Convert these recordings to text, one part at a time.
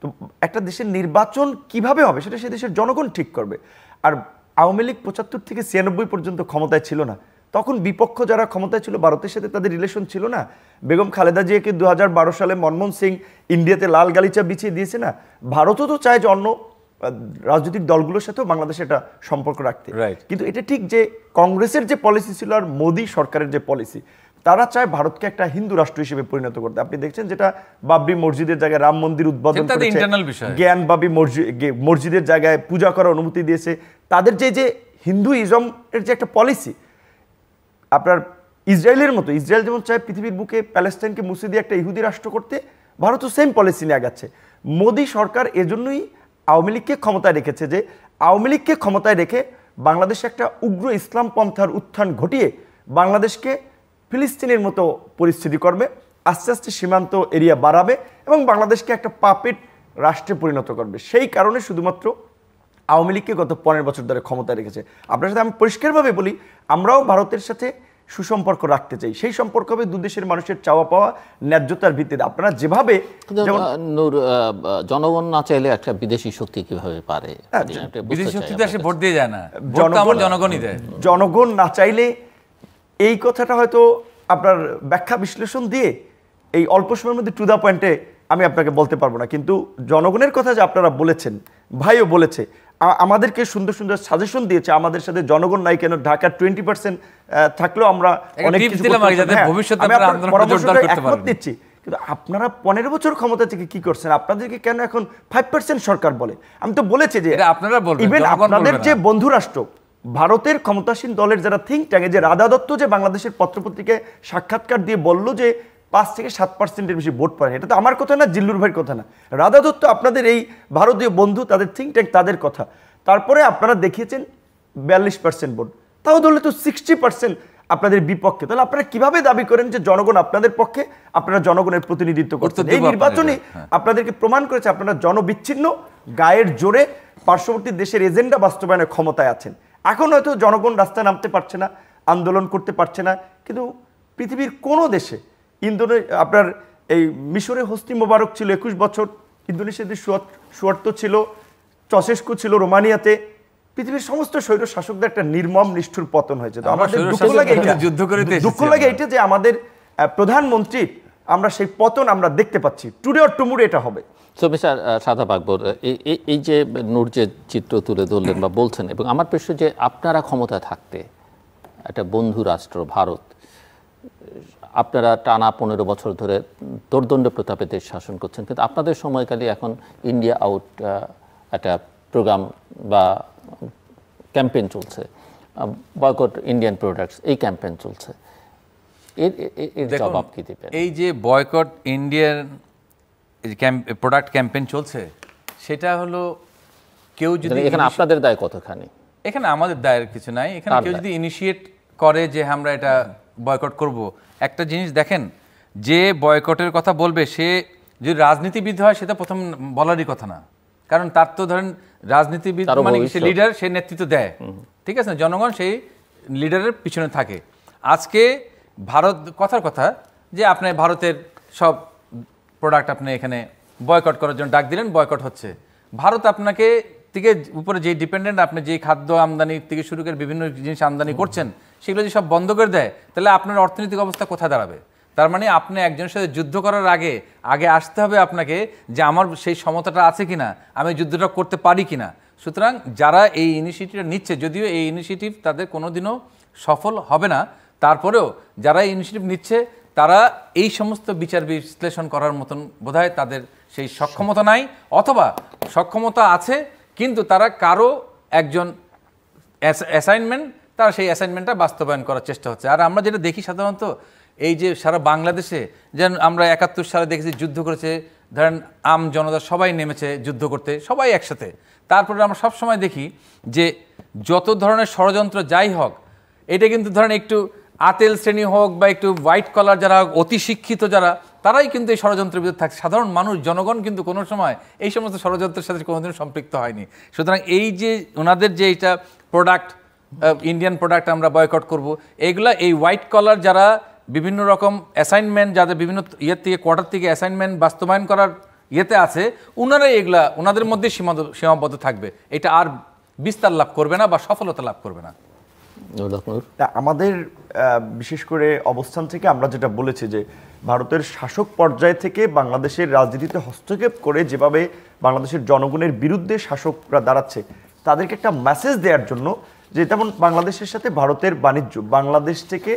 তো একটা দেশের নির্বাচন কিভাবে হবে সেটা সে দেশের জনগণ ঠিক করবে। আর আওয়ামী লীগ ৭৫ থেকে ৯৬ পর্যন্ত ক্ষমতায় ছিল না, তখন বিপক্ষ যারা ক্ষমতায় ছিল ভারতের সাথে তাদের রিলেশন ছিল না। বেগম খালেদা জিয়াকে ২০১২ সালে মনমোহন সিং ইন্ডিয়াতে লাল গালিচা বিছিয়ে দিয়েছে না। ভারতও তো চায় যে অন্য রাজনৈতিক দলগুলোর সাথেও বাংলাদেশে একটা সম্পর্ক রাখতে, কিন্তু এটা ঠিক যে কংগ্রেসের যে পলিসি ছিল আর মোদী সরকারের যে পলিসি, তারা চায় ভারতকে একটা হিন্দু রাষ্ট্র হিসেবে পরিণত করতে। আপনি দেখছেন যেটা বাবরি মসজিদের জায়গায় রাম মন্দির উদ্বোধন করেছে, জ্ঞান বাবি মসজিদের জায়গায় পূজা করার অনুমতি দিয়েছে। তাদের যে হিন্দুইজম এর যে একটা পলিসি, আপনার ইসরায়েলের মতো, ইসরায়েল যেমন চায় পৃথিবীর বুকে প্যালেস্টাইনকে মুছে দিয়ে একটা ইহুদি রাষ্ট্র করতে, ভারতও সেম পলিসি নিয়ে আগাচ্ছে। মোদী সরকার এজন্যই আওয়ামী লীগকে ক্ষমতায় রেখেছে, যে আওয়ামী লীগকে ক্ষমতায় রেখে বাংলাদেশে একটা উগ্র ইসলাম পন্থার উত্থান ঘটিয়ে বাংলাদেশকে ফিলিস্তিনের মতো পরিস্থিতি করবে, আস্তে আস্তে সীমান্ত এরিয়া বাড়াবে এবং বাংলাদেশকে একটা পাপেট রাষ্ট্রে পরিণত করবে। সেই কারণে শুধুমাত্র আওয়ামী লীগকে গত ১৫ বছর ধরে ক্ষমতায় রেখেছে। আপনার সাথে আমি পরিষ্কারভাবে বলি, আমরাও ভারতের সাথে সুসম্পর্ক রাখতে চাই। সেই সম্পর্ক হবে দুদেশের মানুষের চাওয়া পাওয়া ন্যায্যতার ভিত্তিতে। আপনারা যেভাবে জনগণ না চাইলে একটা বিদেশি শক্তি কিভাবে পারে? বিদেশি শক্তি তো এসে ভোট দিয়ে যায় না, জনগণই দেয়। জনগণ না চাইলে, এই কথাটা হয়তো আপনার ব্যাখ্যা বিশ্লেষণ দিয়ে এই অল্প সময়ের মধ্যে টু দা পয়েন্টে আমি আপনাকে বলতে পারবো না, কিন্তু জনগণের কথা যে আপনারা বলেছেন, ভাইও বলেছে, আমাদেরকে সুন্দর সুন্দর সাজেশন দিয়েছে, আমাদের সাথে জনগণ নাই কেন, ঢাকার 20% থাকলেও আমরা অনেক কিছু একমত দিচ্ছি। কিন্তু আপনারা 15 বছর ক্ষমতা থেকে কি করছেন? আপনাদেরকে কেন এখন 5% সরকার বলে? আমি তো বলেছি যে আপনারা বলবেন, ইভেন আপনাদের যে বন্ধু রাষ্ট্র ভারতের ক্ষমতাসীন দলের যারা থিঙ্ক ট্যাঙ্কে, যে রাধা দত্ত যে বাংলাদেশের পত্রপত্রিকায় সাক্ষাৎকার দিয়ে বলল যে 5 থেকে 7%-এর বেশি ভোট পায়, এটা তো আমার কথা না, জিল্লুর ভাইয়ের কথা না, রাধা দত্ত আপনাদের এই ভারতীয় বন্ধু, তাদের থিঙ্ক ট্যাঙ্ক, তাদের কথা। তারপরে আপনারা দেখিয়েছেন 42% ভোট, তাও ধরলে তো 60% আপনাদের বিপক্ষে। তাহলে আপনারা কিভাবে দাবি করেন যে জনগণ আপনাদের পক্ষে, আপনারা জনগণের প্রতিনিধিত্ব করছেন? এই নির্বাচনে আপনাদেরকে প্রমাণ করেছে আপনারা জনবিচ্ছিন্ন, গায়ের জোরে পার্শ্ববর্তী দেশের এজেন্ডা বাস্তবায়নের ক্ষমতায় আছেন। এখন হয়তো জনগণ রাস্তায় নামতে পারছে না, আন্দোলন করতে পারছে না, কিন্তু পৃথিবীর কোনো দেশে আপনার এই মিশরে হোসনি মোবারক ছিল 21 বছর, ইন্দোনেশিয়াতে সুয়ার্তো ছিল, চসেস্কু ছিল রোমানিয়াতে, পৃথিবীর সমস্ত স্বৈর শাসকদের একটা নির্মম নিষ্ঠুর পতন হয়েছে। তো আমাদের দুঃখ লাগে এটা যে আমাদের প্রধানমন্ত্রী, আমরা সেই পতন আমরা দেখতে পাচ্ছি, টুডে অর টুমুরে এটা হবে। সো মিস্টার শাদাব আকবর, এই যে নূর যে চিত্র তুলে ধরলেন বা বলছেন, এবং আমার প্রশ্ন যে আপনারা ক্ষমতায় থাকতে একটা বন্ধু রাষ্ট্র ভারত, আপনারা টানা 15 বছর ধরে দোর্দণ্ড প্রতাপে দেশ শাসন করছেন, কিন্তু আপনাদের সময়কালে এখন ইন্ডিয়া আউট একটা প্রোগ্রাম বা ক্যাম্পেইন চলছে, বয়কট ইন্ডিয়ান প্রোডাক্টস, এই ক্যাম্পেইন চলছে, এর জবাব কি দিবেন? এই যে বয়কট ইন্ডিয়ান প্রোডাক্ট ক্যাম্পেইন চলছে, সেটা হলো কেউ যদি, এখানে আপনাদের দায় কতখানি? এখানে আমাদের দায়ের কিছু নাই। এখানে কেউ যদি ইনিশিয়েট করে যে আমরা এটা বয়কট করব, একটা জিনিস দেখেন, যে বয়কটের কথা বলবে সে যদি রাজনীতিবিদ হয় সেটা প্রথম বলারই কথা না, কারণ তার তো ধরেন রাজনীতিবিদ মানে সে লিডার, সে নেতৃত্ব দেয়, ঠিক আছে না, জনগণ সেই লিডারের পিছনে থাকে। আজকে ভারত কথার কথা যে আপনি ভারতের সব প্রোডাক্ট আপনি এখানে বয়কট করার জন্য ডাক দিলেন, বয়কট হচ্ছে। ভারত আপনাকে থেকে উপরে যেই ডিপেন্ডেন্ট, আপনি যেই খাদ্য আমদানি থেকে শুরু করে বিভিন্ন জিনিস আমদানি করছেন, সেগুলো যদি সব বন্ধ করে দেয়, তাহলে আপনার অর্থনৈতিক অবস্থা কোথায় দাঁড়াবে? তার মানে আপনি একজনের সাথে যুদ্ধ করার আগে আসতে হবে আপনাকে যে আমার সেই সমতাটা আছে কিনা, আমি যুদ্ধটা করতে পারি কিনা। সুতরাং যারা এই ইনিশিয়েটিভটা নিচ্ছে, যদিও এই ইনিশিয়েটিভ তাদের কোনোদিনও সফল হবে না, তারপরেও যারা এই ইনিশিয়েটিভ নিচ্ছে তারা এই সমস্ত বিচার বিশ্লেষণ করার মতন বোধহয় তাদের সেই সক্ষমতা নাই, অথবা সক্ষমতা আছে কিন্তু তারা কারো একজন অ্যাসাইনমেন্ট, তারা সেই অ্যাসাইনমেন্টটা বাস্তবায়ন করার চেষ্টা হচ্ছে। আর আমরা যেটা দেখি সাধারণত এই যে সারা বাংলাদেশে, যেন আমরা 71 সালে দেখেছি যুদ্ধ করেছে, ধরেন আম জনতা সবাই নেমেছে যুদ্ধ করতে, সবাই একসাথে। তারপরে আমরা সবসময় দেখি যে যত ধরনের ষড়যন্ত্র যাই হোক, এটা কিন্তু ধরেন একটু আতেল শ্রেণী হোক বা একটু হোয়াইট কলার যারা অতি শিক্ষিত যারা, তারাই কিন্তু এই ষড়যন্ত্রের ভিতরে থাকে। সাধারণ মানুষ, জনগণ কিন্তু কোনো সময় এই সমস্ত ষড়যন্ত্রের সাথে কোনোদিন সম্পৃক্ত হয়নি। সুতরাং এই যে ওনাদের যে এইটা প্রোডাক্ট, ইন্ডিয়ান প্রোডাক্ট আমরা বয়কট করব, এইগুলা এই হোয়াইট কলার যারা বিভিন্ন রকম অ্যাসাইনমেন্ট, যাদের বিভিন্ন ইয়ের থেকে কোয়ার্টার থেকে অ্যাসাইনমেন্ট বাস্তবায়ন করার ইয়েতে আছে, ওনারাই এগুলা ওনাদের মধ্যে সীমাবদ্ধ থাকবে, এটা আর বিস্তার লাভ করবে না বা সফলতা লাভ করবে না। আমাদের বিশেষ করে অবস্থান থেকে আমরা যেটা বলেছি যে ভারতের শাসক পর্যায় থেকে বাংলাদেশের রাজনীতিতে হস্তক্ষেপ করে যেভাবে বাংলাদেশের জনগণের বিরুদ্ধে শাসকরা দাঁড়াচ্ছে, তাদেরকে একটা মেসেজ দেওয়ার জন্য যে তেমন বাংলাদেশের সাথে ভারতের বাণিজ্য, বাংলাদেশ থেকে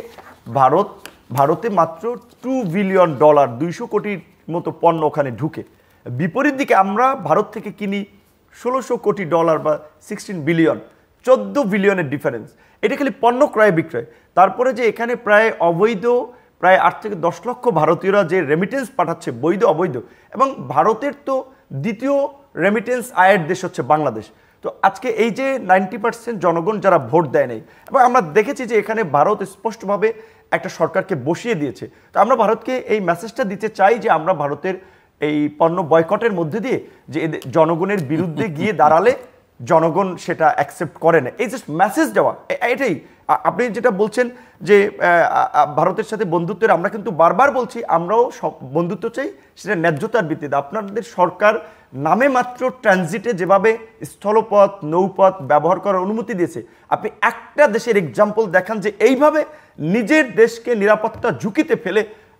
ভারতে মাত্র $2 বিলিয়ন 200 কোটির মতো পণ্য ওখানে ঢুকে, বিপরীত দিকে আমরা ভারত থেকে কিনি $1600 কোটি বা 16 বিলিয়ন, 14 বিলিয়নের ডিফারেন্স। এটা খালি পণ্য ক্রয় বিক্রয়। তারপরে যে এখানে প্রায় অবৈধ প্রায় 8 থেকে 10 লক্ষ ভারতীয়রা যে রেমিটেন্স পাঠাচ্ছে, বৈধ অবৈধ, এবং ভারতের তো দ্বিতীয় রেমিটেন্স আয়ের দেশ হচ্ছে বাংলাদেশ। তো আজকে এই যে 90% জনগণ যারা ভোট দেয় নাই, এবং আমরা দেখেছি যে এখানে ভারত স্পষ্টভাবে একটা সরকারকে বসিয়ে দিয়েছে। তো আমরা ভারতকে এই মেসেজটা দিতে চাই যে আমরা ভারতের এই পণ্য বয়কটের মধ্যে দিয়ে যে জনগণের বিরুদ্ধে গিয়ে দাঁড়ালে জনগণ সেটা অ্যাকসেপ্ট করে না, এই জাস্ট মেসেজ দেওয়া। এটাই আপনি যেটা বলছেন যে ভারতের সাথে বন্ধুত্বের, আমরা কিন্তু বারবার বলছি আমরাও বন্ধুত্ব চাই, সেটা ন্যায্যতার ভিত্তিতে। আপনাদের সরকার নামে মাত্র ট্রানজিটে যেভাবে স্থলপথ নৌপথ ব্যবহার করার অনুমতি দিয়েছে, আপনি একটা দেশের এক্সাম্পল দেখান যে এইভাবে নিজের দেশকে নিরাপত্তা ঝুঁকিতে ফেলে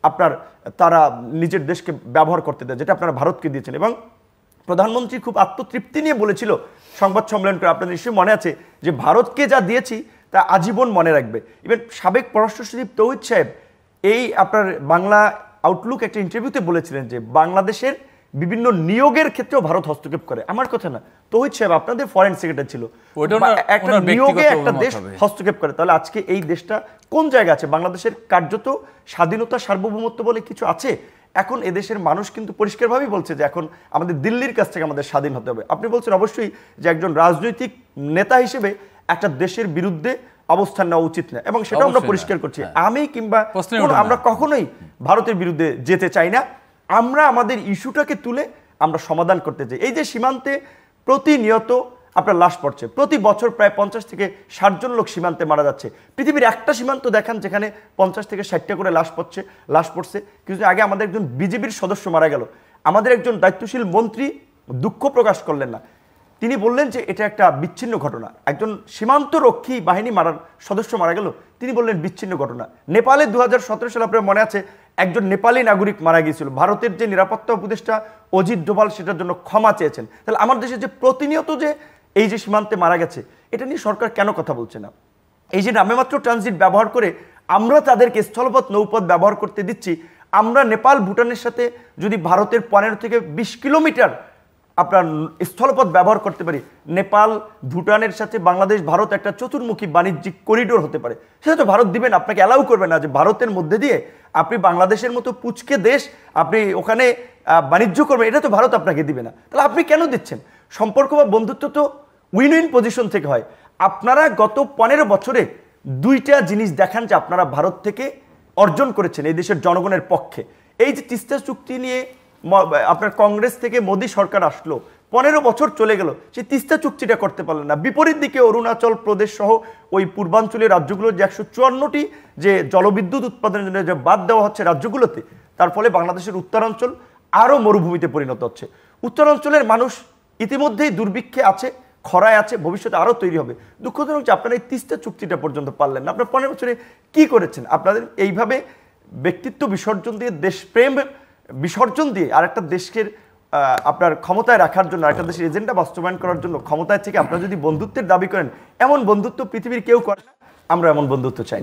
তারা নিজের দেশকে ব্যবহার করতে দেয়, যেটা আপনারা ভারতকে দিয়েছেন। এবং প্রধানমন্ত্রী খুব আত্মতৃপ্তি নিয়ে বলেছিল সংবাদ সম্মেলন করে, আপনাদের নিশ্চয়ই মনে আছে, যে ভারতকে যা দিয়েছি তা আজীবন মনে রাখবে। ইভেন সাবেক পররাষ্ট্র সচিব তৌহিদ সাহেব এই আপনার বাংলা আউটলুক একটা ইন্টারভিউতে বলেছিলেন যে বাংলাদেশের বিভিন্ন নিয়োগের ক্ষেত্রেও ভারত হস্তক্ষেপ করে। আমার কথা না, তৌহিদ সাহেব আপনাদের ফরেন সেক্রেটারি ছিল, একটা নিয়োগে একটা দেশ হস্তক্ষেপ করে, তাহলে আজকে এই দেশটা কোন জায়গা আছে? বাংলাদেশের কার্যত স্বাধীনতা সার্বভৌমত্ব বলে কিছু আছে? এখন এদেশের মানুষ কিন্তু পরিষ্কারভাবেই বলছে যে এখন আমাদের দিল্লির কাছ থেকে আমাদের স্বাধীন হতে হবে। আপনি বলছেন অবশ্যই যে একজন রাজনৈতিক নেতা হিসেবে একটা দেশের বিরুদ্ধে অবস্থান নেওয়া উচিত না, এবং সেটা আমরা পরিষ্কার করছি। আমি কিংবা আমরা কখনোই ভারতের বিরুদ্ধে যেতে চাই না। আমরা আমাদের ইস্যুটাকে তুলে আমরা সমাধান করতে চাই। এই যে সীমান্তে প্রতিনিয়ত আপনার লাশ পড়ছে, প্রতি বছর প্রায় 50 থেকে 60 জন লোক সীমান্তে মারা যাচ্ছে। পৃথিবীর একটা সীমান্ত দেখান যেখানে 50 থেকে 60টা করে লাশ পড়ছে। কিছুদিন আগে আমাদের একজন বিজেপির সদস্য মারা গেল, আমাদের একজন দায়িত্বশীল মন্ত্রী দুঃখ প্রকাশ করলেন না, তিনি বললেন যে এটা একটা বিচ্ছিন্ন ঘটনা। একজন সীমান্ত রক্ষী বাহিনী সদস্য মারা গেল, তিনি বললেন বিচ্ছিন্ন ঘটনা। নেপালে 2017 সালে আপনার মনে আছে একজন নেপালি নাগরিক মারা গিয়েছিল, ভারতের যে নিরাপত্তা উপদেষ্টা অজিত ডোভাল সেটার জন্য ক্ষমা চেয়েছেন। তাহলে আমার দেশে যে প্রতিনিয়ত যে এই যে সীমান্তে মারা গেছে, এটা নিয়ে সরকার কেন কথা বলছে না? এই যে নামে মাত্র ট্রানজিট ব্যবহার করে আমরা তাদেরকে স্থলপথ নৌপথ ব্যবহার করতে দিচ্ছি, আমরা নেপাল ভুটানের সাথে যদি ভারতের 15 থেকে 20 কিলোমিটার আপনার স্থলপথ ব্যবহার করতে পারি, নেপাল ভুটানের সাথে বাংলাদেশ ভারত একটা চতুর্মুখী বাণিজ্যিক করিডোর হতে পারে, সেটা তো ভারত দিবেন, আপনাকে অ্যালাউ করবে না যে ভারতের মধ্যে দিয়ে আপনি বাংলাদেশের মতো পুচকে দেশ আপনি ওখানে বাণিজ্য করবেন, এটা তো ভারত আপনাকে দিবে না। তাহলে আপনি কেন দিচ্ছেন? সম্পর্ক বা বন্ধুত্ব তো উইন উইন পজিশন থেকে হয়। আপনারা গত 15 বছরে 2টা জিনিস দেখান যে আপনারা ভারত থেকে অর্জন করেছেন এই দেশের জনগণের পক্ষে। এই যে তিস্তা চুক্তি নিয়ে আপনার কংগ্রেস থেকে মোদী সরকার আসলো, 15 বছর চলে গেল, সেই তিস্তা চুক্তিটা করতে পারলেন না। বিপরীত দিকে অরুণাচল প্রদেশ সহ ওই পূর্বাঞ্চলীয় রাজ্যগুলোর যে 154টি যে জলবিদ্যুৎ উৎপাদনের জন্য যে বাদ দেওয়া হচ্ছে রাজ্যগুলোতে, তার ফলে বাংলাদেশের উত্তরাঞ্চল আরও মরুভূমিতে পরিণত হচ্ছে। উত্তরাঞ্চলের মানুষ ইতিমধ্যেই দুর্ভিক্ষে আছে, খরায় আছে, ভবিষ্যতে আরও তৈরি হবে। দুঃখজনক যে আপনারা এই তিস্তা চুক্তিটা পর্যন্ত পারলেন না। আপনার 15 বছরে কি করেছেন? আপনাদের এইভাবে ব্যক্তিত্ব বিসর্জন দিয়ে, দেশপ্রেম বিসর্জন দিয়ে আর একটা দেশকে আপনার ক্ষমতায় রাখার জন্য, একটা দেশের এজেন্ডা বাস্তবায়ন করার জন্য ক্ষমতায় থেকে আপনারা যদি বন্ধুত্বের দাবি করেন, এমন বন্ধুত্ব পৃথিবীর কেউ করে না। আমরা এমন বন্ধুত্ব চাই।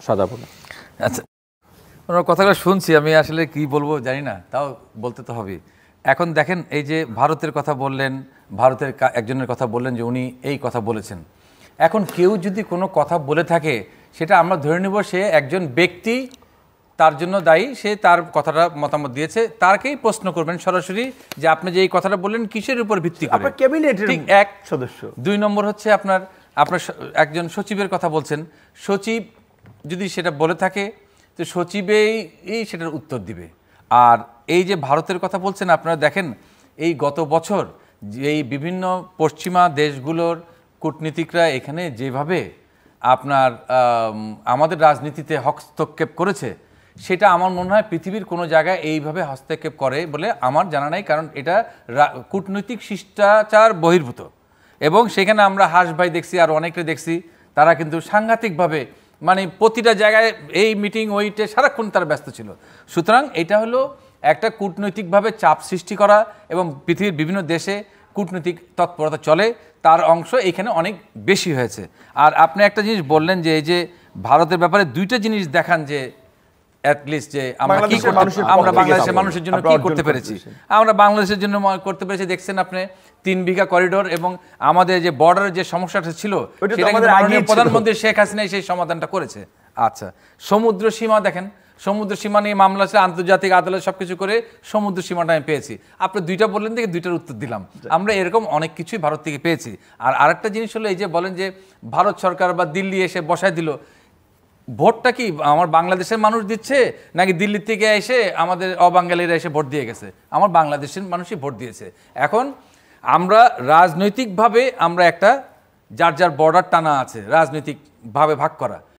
আচ্ছা, ওনার কথাগুলো শুনছি, আমি আসলে কি বলবো জানি না, তাও বলতে তো হবে। এখন দেখেন, এই যে ভারতের কথা বললেন, ভারতের একজনের কথা বললেন যে উনি এই কথা বলেছেন। এখন কেউ যদি কোনো কথা বলে থাকে, সেটা আমরা ধরে নেব সে একজন ব্যক্তি, তার জন্য দায়ী, সে তার কথাটা মতামত দিয়েছে, তারকেই প্রশ্ন করবেন সরাসরি যে আপনি যে এই কথাটা বললেন কিসের উপর ভিত্তি করে? আপনার ক্যাবিনেটের এক সদস্য। 2 নম্বর হচ্ছে আপনার একজন সচিবের কথা বলছেন, সচিব যদি সেটা বলে থাকে তো সচিবেই সেটার উত্তর দিবে। আর এই যে ভারতের কথা বলছেন, আপনারা দেখেন এই গত বছর এই বিভিন্ন পশ্চিমা দেশগুলোর কূটনীতিকরা এখানে যেভাবে আপনার আমাদের রাজনীতিতে হস্তক্ষেপ করেছে, সেটা আমার মনে হয় পৃথিবীর কোনো জায়গায় এইভাবে হস্তক্ষেপ করে বলে আমার জানা নাই, কারণ এটা কূটনৈতিক শিষ্টাচার বহির্ভূত। এবং সেখানে আমরা হাস ভাই দেখছি আর অনেকে দেখছি, তারা কিন্তু সাংঘাতিকভাবে মানে প্রতিটা জায়গায় এই মিটিং ওইটে সারাক্ষণ তারা ব্যস্ত ছিল। সুতরাং এটা হলো একটা কূটনৈতিকভাবে চাপ সৃষ্টি করা, এবং পৃথিবীর বিভিন্ন দেশে কূটনৈতিক তৎপরতা চলে, তার অংশ এখানে অনেক বেশি হয়েছে। আর আপনি একটা জিনিস বললেন যে এই যে ভারতের ব্যাপারে দুইটা জিনিস দেখান যে অ্যাটলিস্ট যে আমরা বাংলাদেশের মানুষের জন্য কি করতে পেরেছি। আমরা বাংলাদেশের জন্য করতে পেরেছি, দেখছেন আপনি 3 বিঘা করিডোর, এবং আমাদের যে বর্ডারের যে সমস্যাটা ছিল সেটা কিন্তু মাননীয় প্রধানমন্ত্রী শেখ হাসিনা সেই সমাধানটা করেছে। আচ্ছা, সমুদ্র সীমা দেখেন, সমুদ্র সীমা নিয়ে মামলা ছিল, আন্তর্জাতিক আদালত সবকিছু করে সমুদ্র সীমাটা আমি পেয়েছি। আপনি দুইটা বললেন দেখে দুইটার উত্তর দিলাম। আমরা এরকম অনেক কিছুই ভারত থেকে পেয়েছি। আর আরেকটা জিনিস হলো এই যে বলেন যে ভারত সরকার বা দিল্লি এসে বসায় দিল, ভোটটা কি আমার বাংলাদেশের মানুষ দিচ্ছে নাকি দিল্লি থেকে এসে আমাদের অবাঙালিরা এসে ভোট দিয়ে গেছে? আমার বাংলাদেশের মানুষই ভোট দিয়েছে। এখন আমরা রাজনৈতিকভাবে আমরা একটা যার যার বর্ডার টানা আছে, রাজনৈতিকভাবে ভাগ করা,